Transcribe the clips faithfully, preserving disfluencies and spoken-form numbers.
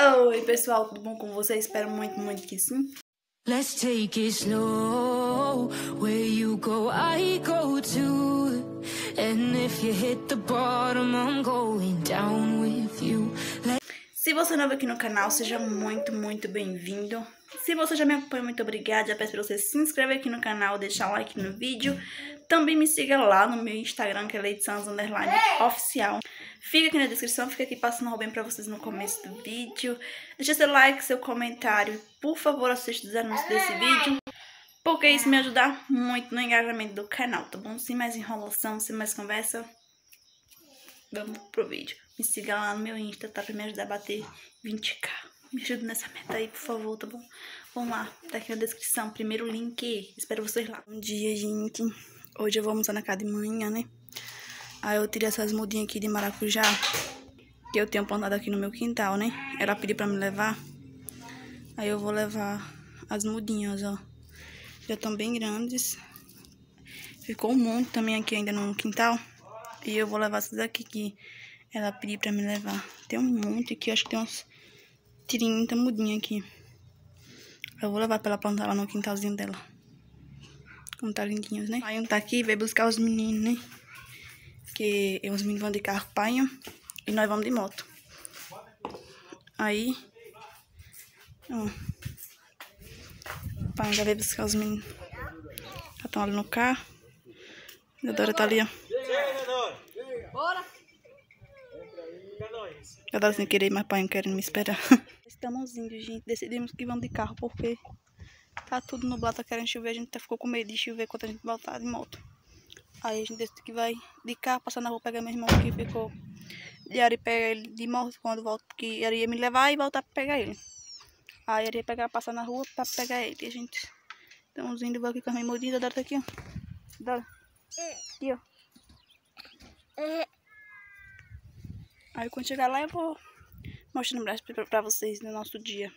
Oi pessoal, tudo bom com vocês? Espero muito, muito que sim. Let's take it slow. Where you go, I go too. And if you hit the bottom, I'm going down with you. Se você é novo aqui no canal, seja muito, muito bem-vindo. Se você já me acompanha, muito obrigada. Já peço pra você se inscrever aqui no canal, deixar um like no vídeo. Também me siga lá no meu Instagram, que é Leidsanz underline oficial. Fica aqui na descrição, fica aqui passando o bem pra vocês no começo do vídeo. Deixa seu like, seu comentário. Por favor, assista os anúncios desse vídeo, porque isso me ajuda muito no engajamento do canal, tá bom? Sem mais enrolação, sem mais conversa, vamos pro vídeo. Me siga lá no meu Insta, tá? Pra me ajudar a bater vinte k. Me ajuda nessa meta aí, por favor, tá bom? Vamos lá, tá aqui na descrição, primeiro link. Espero vocês lá. Bom dia, gente. Hoje eu vou almoçar na casa de manhã, né? Aí eu tirei essas mudinhas aqui de maracujá, que eu tenho plantado aqui no meu quintal, né? Ela pediu pra me levar. Aí eu vou levar as mudinhas, ó. Já estão bem grandes. Ficou um monte também aqui ainda no quintal. E eu vou levar essas aqui que ela pediu pra me levar. Tem um monte aqui, acho que tem uns trinta mudinhas aqui. Eu vou levar pra ela plantar lá no quintalzinho dela. Como tá lindinhos, né? Pai tá aqui, veio buscar os meninos, né? Porque os meninos vão de carro, pai, e nós vamos de moto. Aí, ó, o pai já veio buscar os meninos. Já estão ali no carro. A Dora tá ali, ó. Bora! A Dora sem querer, mas pai não querendo me esperar. Estamos indo, gente. Decidimos que vamos de carro porque tá tudo nublado, tá querendo chover. A gente ficou com medo de chover quando a gente voltar de moto. Aí a gente decidiu que vai de carro, passar na rua, pegar meu irmão que ficou de área e pegar ele de moto quando volto, que ele ia me levar e voltar pra pegar ele. Aí ele ia pegar, passar na rua pra pegar ele. E a gente estamos indo, vou aqui com a minha mudinha, a Dora tá aqui, ó. Dora. Aqui, ó. Aí quando chegar lá eu vou mostrando mais pra, pra vocês no nosso dia.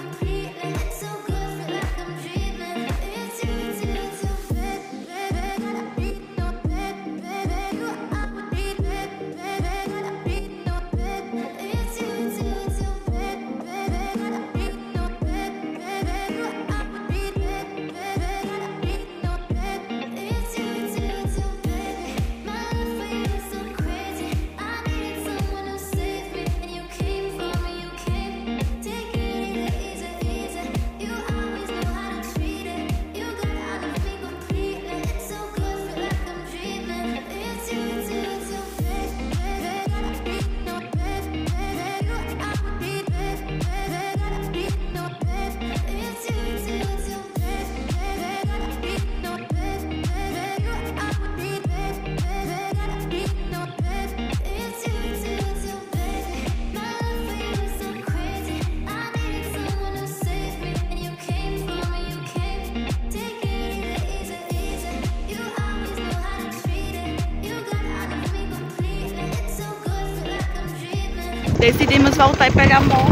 Decidimos voltar e pegar a moto.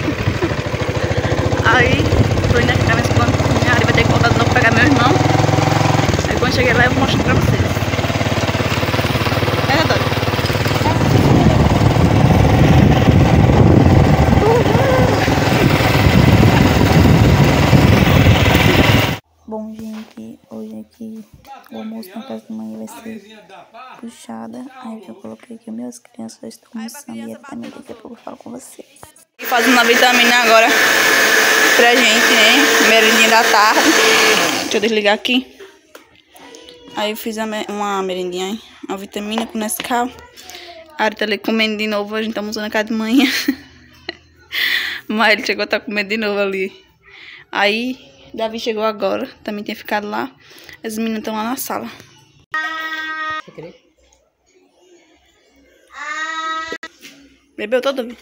Aí, tô indo aqui pra minha escola. Aí vai ter que voltar de novo pra pegar meu irmão. Aí quando cheguei lá eu vou mostrar pra vocês. É, Dora? Bom, gente, hoje aqui o almoço na casa da mãe vai ser puxada. Aí eu coloquei aqui meus crianças estão almoçando e também daqui a pouco eu falo com vocês. E fazendo a vitamina agora pra gente, né? Merendinha da tarde. Deixa eu desligar aqui. Aí eu fiz uma merendinha, hein? Uma vitamina com Nescau. A Ari tá ali comendo de novo, a gente tá almoçando na casa de manhã. Mas ele chegou a estar comendo de novo ali. Aí Davi chegou agora, também tem ficado lá. As meninas estão lá na sala. Você quer? Bebeu todo, Davi?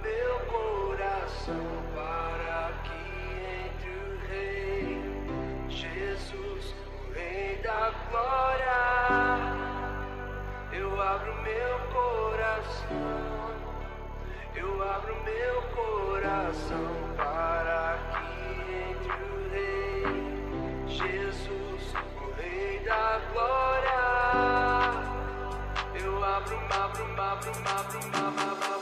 meu coração para que entre o Rei Jesus, o Rei da glória. Eu abro meu coração, eu abro meu coração para que entre o Rei Jesus, o Rei da glória. Eu abro, abro, abro, abro, abro, abro.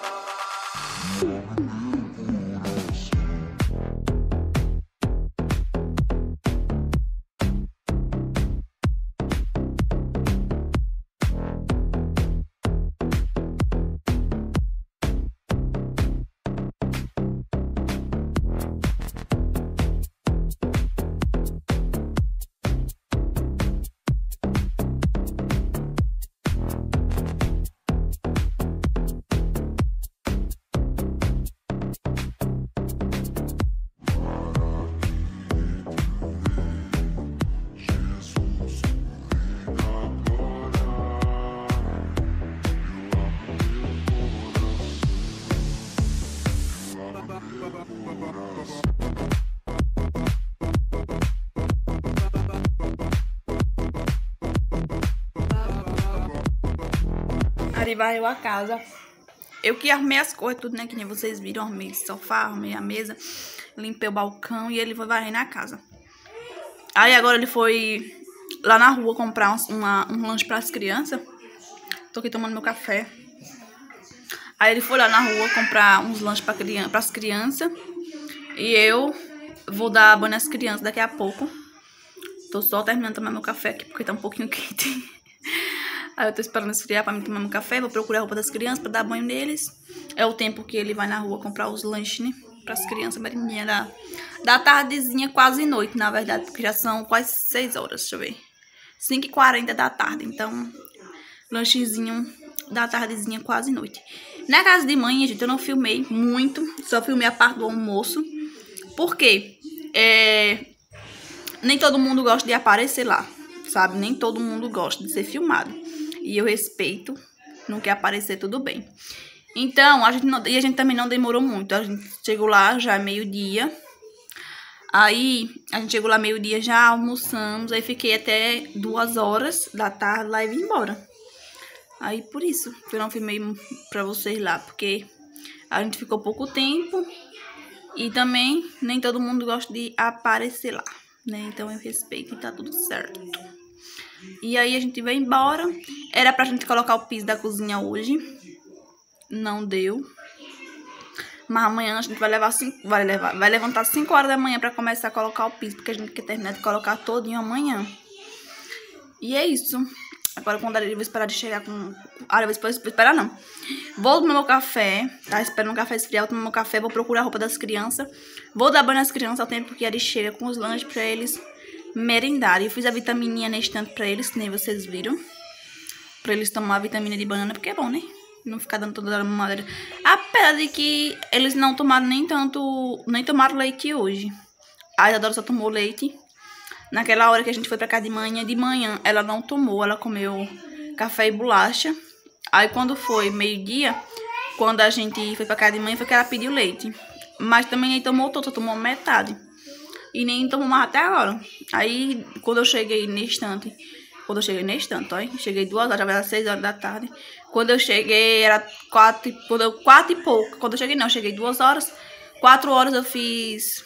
Ari varreu a casa. Eu que arrumei as coisas, tudo, né? Que nem vocês viram. Arrumei o sofá, arrumei a mesa, limpei o balcão e ele foi varrer na casa. Aí agora ele foi lá na rua comprar um, uma, um lanche para as crianças. Tô aqui tomando meu café. Aí ele foi lá na rua comprar uns lanches para criança, as crianças. E eu vou dar banho às crianças daqui a pouco. Tô só terminando de tomar meu café aqui porque tá um pouquinho quente. Aí eu tô esperando esfriar pra mim tomar meu café. Vou procurar a roupa das crianças pra dar banho neles. É o tempo que ele vai na rua comprar os lanches, né? Pras crianças, merinha da, da tardezinha, quase noite, na verdade. Porque já são quase seis horas, deixa eu ver. cinco e quarenta da tarde. Então, lanchezinho da tardezinha, quase noite. Na casa de mãe, gente, eu não filmei muito. Só filmei a parte do almoço. Por quê? É... Nem todo mundo gosta de aparecer lá, sabe? Nem todo mundo gosta de ser filmado. E eu respeito, não quer aparecer, tudo bem. Então, a gente, não, e a gente também não demorou muito. A gente chegou lá já meio-dia. Aí, a gente chegou lá meio-dia, já almoçamos. Aí, fiquei até duas horas da tarde lá e vim embora. Aí, por isso que eu não filmei pra vocês lá. Porque a gente ficou pouco tempo. E também, nem todo mundo gosta de aparecer lá, né? Então, eu respeito e tá tudo certo. E aí a gente vai embora. Era pra gente colocar o piso da cozinha hoje. Não deu. Mas amanhã a gente vai levar cinco, vai levar, vai levantar cinco horas da manhã pra começar a colocar o piso. Porque a gente quer terminar de colocar todinho amanhã. E é isso. Agora quando eu vou esperar de chegar com... Ah, eu vou esperar não. Vou tomar meu café. Tá esperando o café esfriar. Vou tomar meu café. Vou procurar a roupa das crianças. Vou dar banho nas crianças ao tempo que ele chega com os lanches pra eles merendar. Eu fiz a vitamininha neste tanto pra eles, que nem vocês viram. Pra eles tomar a vitamina de banana, porque é bom, né? Não ficar dando toda a mamadeira. Apesar de que eles não tomaram nem tanto... Nem tomaram leite hoje. A Isadora só tomou leite naquela hora que a gente foi pra casa de manhã. De manhã ela não tomou, ela comeu café e bolacha. Aí quando foi meio-dia, quando a gente foi pra casa de manhã, foi que ela pediu leite. Mas também nem tomou todo, só tomou metade. E nem tomou mais até agora. Aí, quando eu cheguei nesse instante... Quando eu cheguei nesse instante, ó. Cheguei duas horas, já era seis horas da tarde. Quando eu cheguei, era quatro, quando eu, quatro e pouco. Quando eu cheguei, não. Eu cheguei duas horas. Quatro horas eu fiz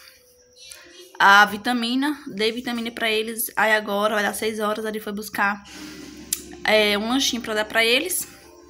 a vitamina. Dei vitamina pra eles. Aí agora, vai dar seis horas. Ali foi buscar é, um lanchinho pra dar pra eles.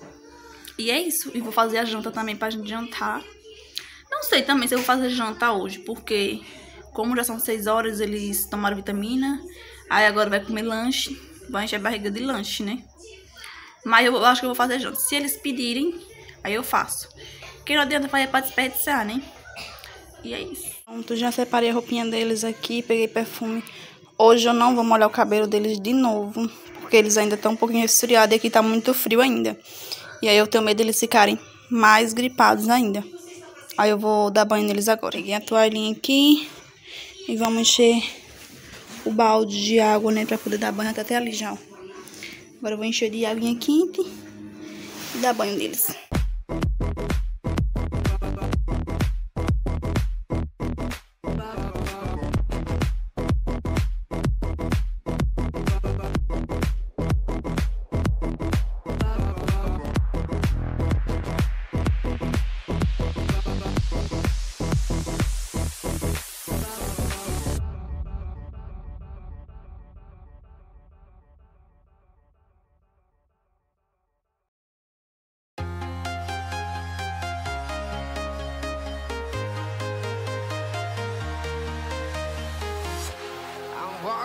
E é isso. E vou fazer a janta também pra gente jantar. Não sei também se eu vou fazer janta hoje, porque... Como já são seis horas, eles tomaram vitamina. Aí agora vai comer lanche. Vai encher a barriga de lanche, né? Mas eu acho que eu vou fazer janta. Se eles pedirem, aí eu faço. Porque não adianta fazer pra desperdiçar, né? E é isso. Pronto, já separei a roupinha deles aqui. Peguei perfume. Hoje eu não vou molhar o cabelo deles de novo. Porque eles ainda estão um pouquinho resfriados. E aqui tá muito frio ainda. E aí eu tenho medo deles ficarem mais gripados ainda. Aí eu vou dar banho neles agora. Peguei a toalhinha aqui. E vamos encher o balde de água, né? Pra poder dar banho até ali já, ó. Agora eu vou encher de aguinha quente e dar banho neles.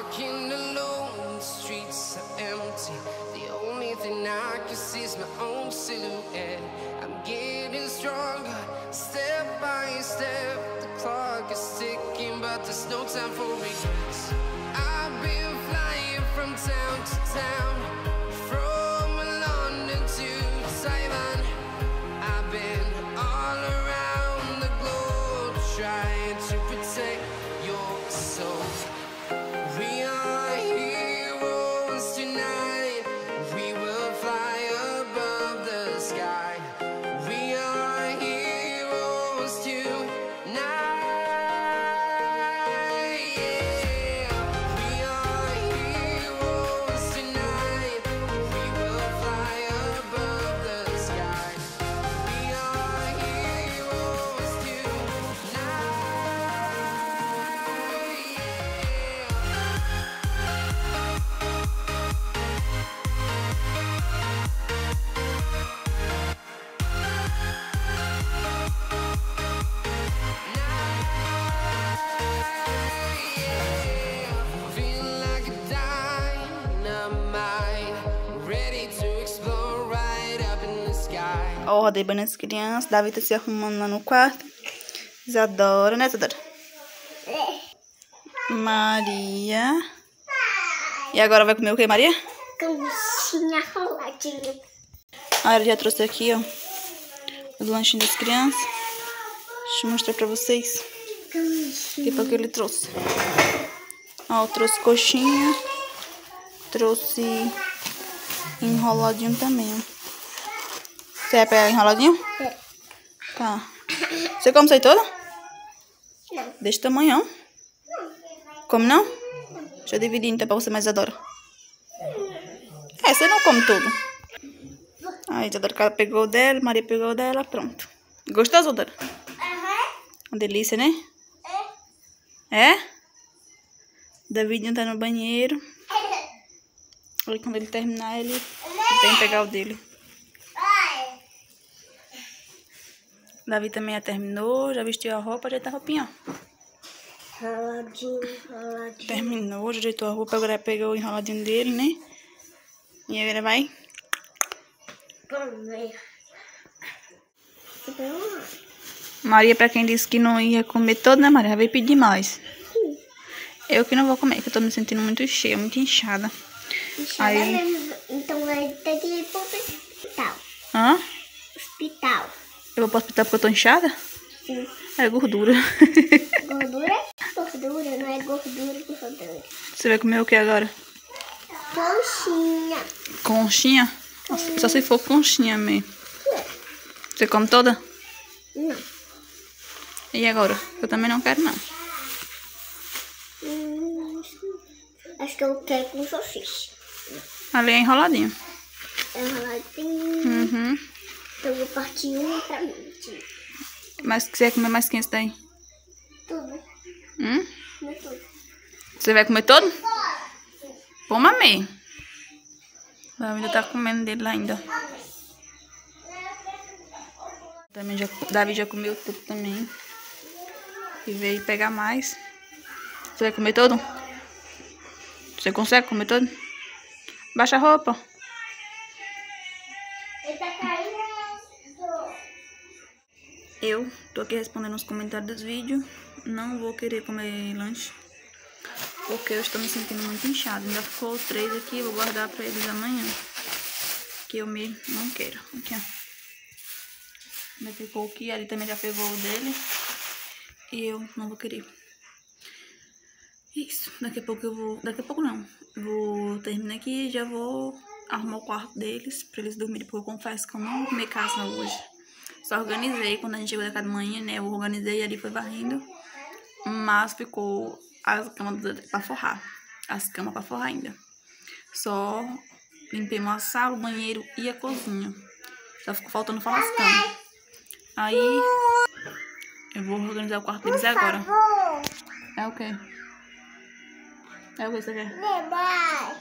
walking alone, the streets are empty. The only thing I can see is my own silhouette. I'm getting stronger, step by step. The clock is ticking, but there's no time for regrets. I've been flying from town to town, from London to Taiwan. I've been all around the globe, trying to protect your soul. We are heroes tonight. We will fly above the sky. We are heroes tonight. Yeah. We are heroes tonight. We will fly above the sky. We are heroes tonight. Feel like a dynamite, ready to explode right up in the sky. Ó, rodei banho das crianças. Davi tá se arrumando lá no quarto. Isadora, né, Isadora? Maria. E agora vai comer o que, Maria? Canchinha roladinha. Ah, eu já trouxe aqui, ó, os lanchinhos das crianças. Deixa eu mostrar pra vocês. Que foi o que ele trouxe. Ó, eu trouxe coxinha. Trouxe enroladinho também, ó. Você vai pegar enroladinho? É. Tá. Você come isso aí todo? Não. Desse tamanhão. Come não? Deixa eu dividir então pra você, mais Isadora. É, você não come tudo. Aí, Isadora pegou o dela, Maria pegou o dela, pronto. Gostou, Isadora? Uma delícia, né? É? Davidinho tá no banheiro. Aí quando ele terminar, ele tem que pegar o dele. Davi também já terminou, já vestiu a roupa, ajeitou a roupinha, ó. Roladinho, roladinho. Terminou, já ajeitou a roupa, agora pegou o enroladinho dele, né? E agora vai. Comer. Maria, pra quem disse que não ia comer todo, né, Maria? Veio pedir mais. Eu que não vou comer, que eu tô me sentindo muito cheia, muito inchada. Inchada Aí- mesmo. Então vai ter que ir pro hospital. Hã? Hospital. Eu vou pro hospital porque eu tô inchada? Sim. É gordura. Gordura? Gordura, não é gordura, gordura. Você vai comer o que agora? Conchinha. Conchinha? Nossa, só se for conchinha mesmo. Você come toda? Não. E agora? Eu também não quero, não. Hum, acho que eu quero com salsicha. Ali é enroladinho. Enroladinho. Uhum. Então eu vou partir uma pra mim. Mas você vai comer mais quem daí? Tudo. Hum? Não é tudo. Você vai comer todo? Vou mamei. O Davi ainda tá comendo dele lá ainda. Também já, Davi já comeu tudo também. E veio pegar mais. Você vai comer todo? Você consegue comer todo? Baixa a roupa. Ele tá caindo. Eu tô aqui respondendo os comentários dos vídeos. Não vou querer comer lanche, porque eu estou me sentindo muito inchada. Ainda ficou três aqui, vou guardar pra eles amanhã. Que eu mesmo não quero. Aqui, ó. Ainda ficou aqui, ali também já pegou o dele. E eu não vou querer. Isso, daqui a pouco eu vou... Daqui a pouco não. Vou terminar aqui e já vou arrumar o quarto deles pra eles dormirem. Porque eu confesso que eu não vou comer casa hoje. Só organizei, quando a gente chegou da casa de manhã, né? Eu organizei e ali foi varrendo. Mas ficou as camas pra forrar. As camas pra forrar ainda. Só limpei uma sala, o banheiro e a cozinha. Só ficou faltando falar as camas. Aí eu vou organizar o quarto deles agora. É o quê? É o que você quer? Demais.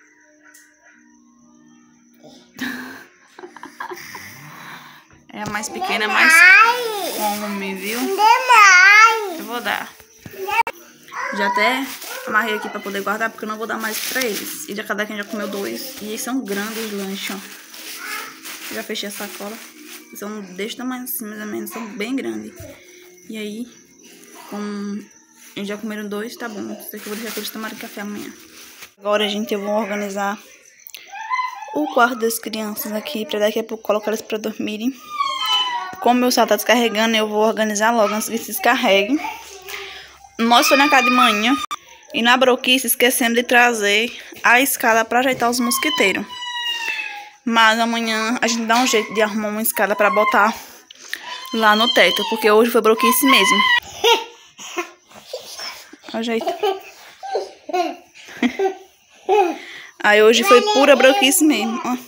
É a mais pequena, é mais come, viu? Demais. Eu vou dar. Já até amarrei aqui pra poder guardar, porque eu não vou dar mais pra eles. E já cada quem já comeu dois. E eles são grandes os lanches, ó. Já fechei a sacola. São desse tamanho assim, mais ou menos. São bem grandes. E aí, como eles já comeram dois, tá bom. Isso aqui eu vou deixar pra eles tomarem café amanhã. Agora, gente, eu vou organizar o quarto das crianças aqui, pra daqui a pouco colocar elas pra dormirem. Como meu celular tá descarregando, eu vou organizar logo antes que se descarregue. Nós fomos na casa de manhã e na broquice esquecemos de trazer a escada pra ajeitar os mosquiteiros. Mas amanhã a gente dá um jeito de arrumar uma escada pra botar lá no teto, porque hoje foi broquice mesmo. Ajeita. Aí hoje foi pura broquice mesmo, ó.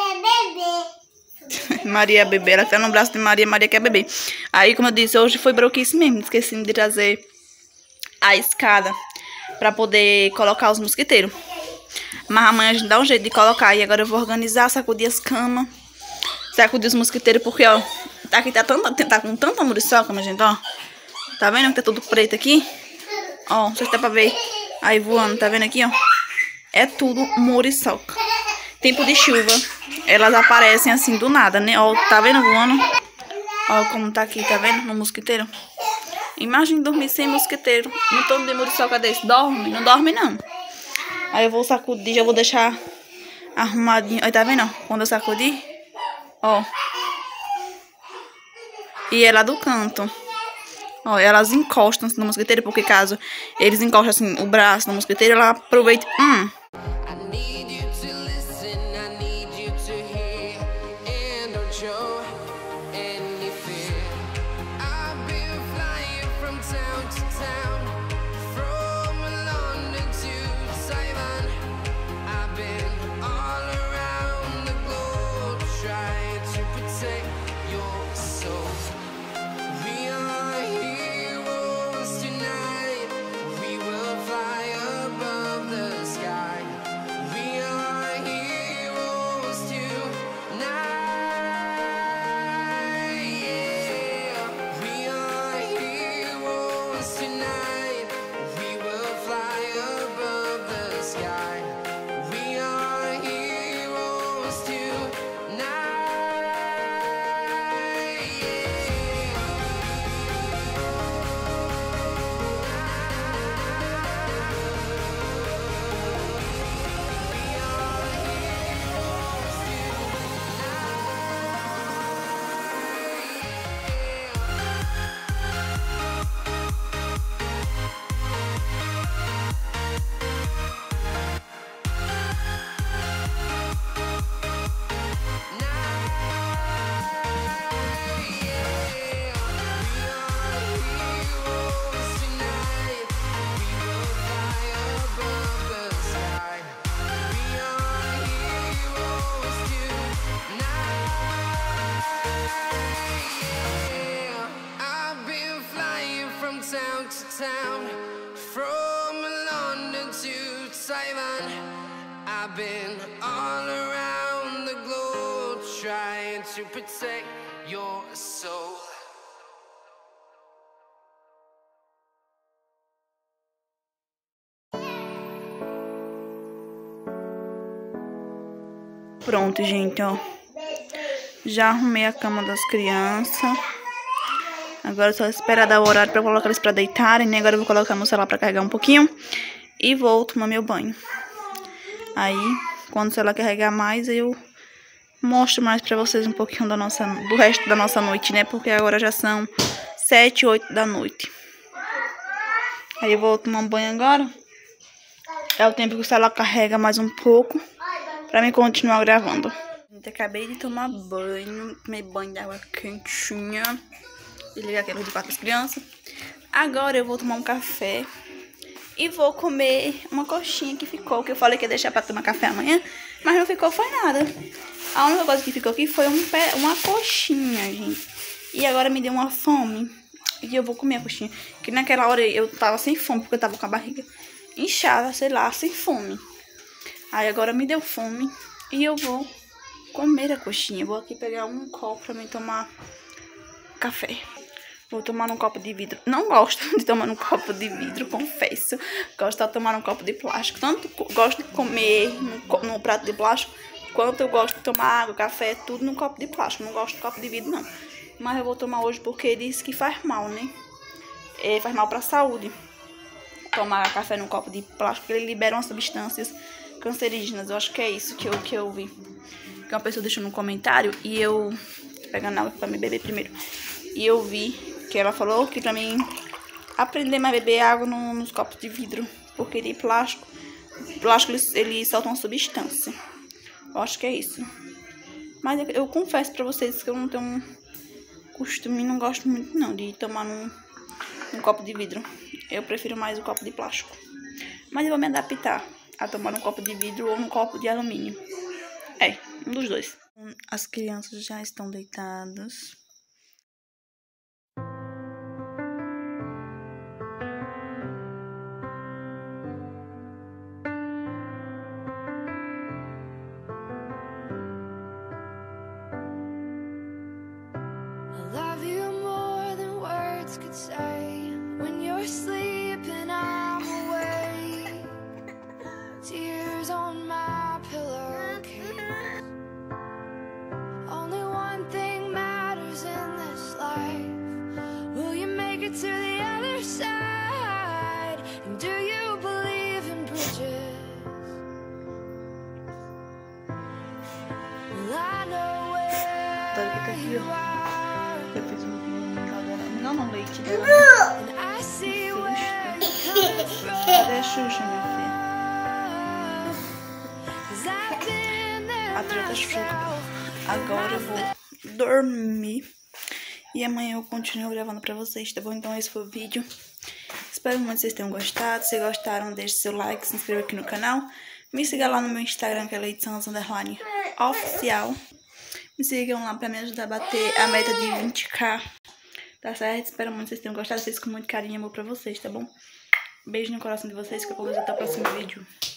Maria bebê, ela tá no braço de Maria, Maria quer beber. Aí, como eu disse, hoje foi broquice mesmo. Esqueci de trazer a escada pra poder colocar os mosquiteiros. Mas amanhã a gente dá um jeito de colocar. E agora eu vou organizar, sacudir as camas, sacudir os mosquiteiros, porque, ó, aqui tá, tanta, tá com tanta muriçoca, minha gente, ó. Tá vendo que tá tudo preto aqui? Ó, não sei se dá pra ver aí voando, tá vendo aqui, ó? É tudo muriçoca. Tempo de chuva, elas aparecem assim do nada, né? Ó, tá vendo voando? Ó como tá aqui, tá vendo? No mosquiteiro. Imagina dormir sem mosquiteiro. No torno de muriçoca desse. Dorme? Não dorme, não. Aí eu vou sacudir, já vou deixar arrumadinho. Aí tá vendo, ó? Quando eu sacudir, ó. E é lá do canto. Ó, elas encostam no mosquiteiro, porque caso eles encostem assim o braço no mosquiteiro, ela aproveita. Hum. Town to town, from London to Taiwan, I've been all around the globe trying to protect your soul. Pronto, gente, ó. Já arrumei a cama das crianças. Agora é só esperar dar o horário pra colocar eles pra deitarem, né? Agora eu vou colocar meu celular pra carregar um pouquinho. E vou tomar meu banho. Aí, quando o celular carregar mais, eu mostro mais pra vocês um pouquinho da nossa, do resto da nossa noite, né? Porque agora já são sete, oito da noite. Aí eu vou tomar um banho agora. É o tempo que o celular carrega mais um pouco, pra mim continuar gravando. Gente, acabei de tomar banho, tomei banho de água quentinha. Desligar aquele de quarto das crianças. Agora eu vou tomar um café e vou comer uma coxinha que ficou, que eu falei que ia deixar pra tomar café amanhã, mas não ficou, foi nada. A única coisa que ficou aqui foi um pé, uma coxinha, gente. E agora me deu uma fome e eu vou comer a coxinha. Que naquela hora eu tava sem fome, porque eu tava com a barriga inchada, sei lá, sem fome. Aí agora me deu fome e eu vou comer a coxinha. Vou aqui pegar um copo pra mim tomar café. Vou tomar num copo de vidro. Não gosto de tomar num copo de vidro, confesso. Gosto de tomar num copo de plástico. Tanto gosto de comer no, no prato de plástico, quanto eu gosto de tomar água, café, tudo num copo de plástico. Não gosto de copo de vidro, não. Mas eu vou tomar hoje porque diz que faz mal, né? É, faz mal pra saúde. Tomar café num copo de plástico, ele libera umas substâncias cancerígenas. Eu acho que é isso que eu, que eu vi. Que uma pessoa deixou no comentário e eu... pegando água pra me beber primeiro. E eu vi que ela falou que pra mim aprender mais a beber água no, nos copos de vidro. Porque de plástico, plástico ele, ele solta uma substância. Eu acho que é isso. Mas eu, eu confesso pra vocês que eu não tenho um costume, não gosto muito não de tomar num, num copo de vidro. Eu prefiro mais o copo de plástico. Mas eu vou me adaptar a tomar num copo de vidro ou num copo de alumínio. É, um dos dois. As crianças já estão deitadas. To the other side, and do you believe in bridges? Well, I know where you are, Eu fiz um vinho dela. Não, não, leite dela. and I see where you're coming from. Cadê a Xuxa, minha filha? 'Cause I've been there A treta Xuxa. myself. Agora eu vou dormir. E amanhã eu continuo gravando pra vocês, tá bom? Então esse foi o vídeo. Espero muito que vocês tenham gostado. Se gostaram, deixe seu like, se inscreva aqui no canal. Me siga lá no meu Instagram, que é Leitsanz Underline Oficial. Me sigam lá pra me ajudar a bater a meta de vinte k. Tá certo? Espero muito que vocês tenham gostado. Vocês com muito carinho e amor pra vocês, tá bom? Beijo no coração de vocês, que eu vou ver até o próximo vídeo.